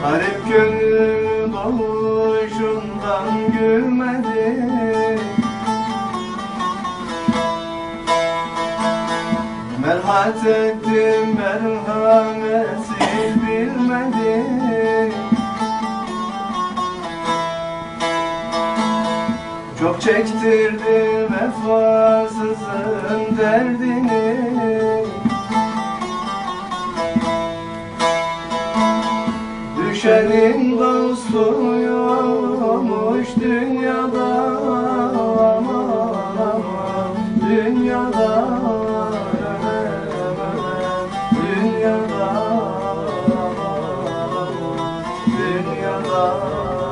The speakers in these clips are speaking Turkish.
Garip gönül doğuşundan gülmedi. Merhamet ettim, merhametsiz bilmedi. Çok çektirdi vefasızın derdini. Düşenin dostu yokmuş dünyada, aman aman dünyada, dünyada, dünyada.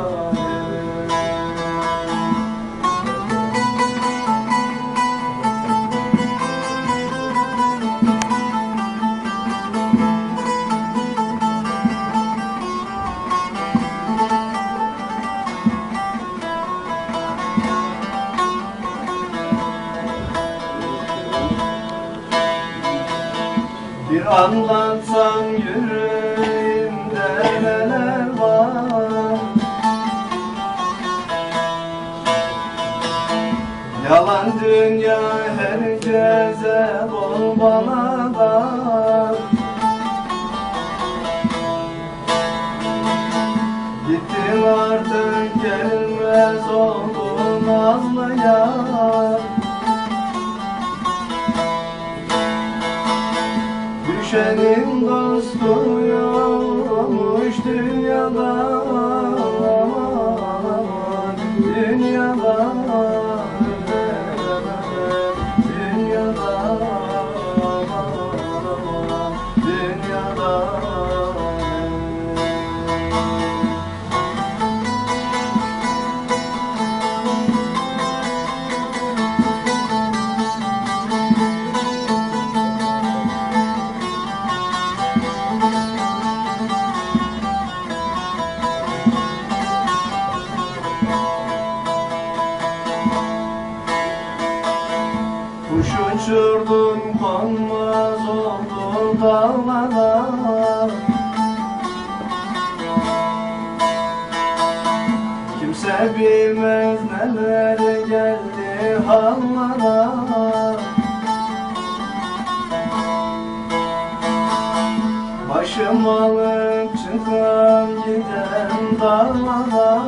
Bir anlatsam yüreğimde neler var. Yalan dünya herkese bol, bana dar. Gittim artık gelmez oldu nazlı yar. Düşenin dostu yokmuş dünyada, aman dünyada, dünyada, dünyada. Kuş uçurdum konmaz oldu dağlara. Kimse bilmez neler geldi hallara. Başım alıp çıkan giden dağlara.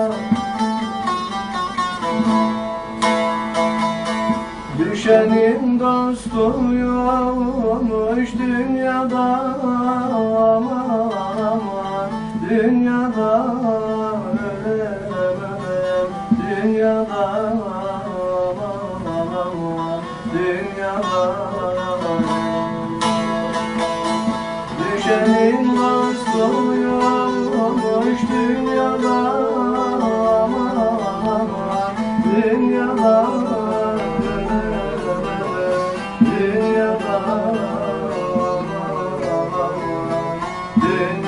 Düşenin dostu yokmuş dünyada, aman aman dünyada, ölemem dünyada, aman aman dünyada. Düşenin dostu yokmuş dünyada, aman aman dünyada. Dünyada, dünyada.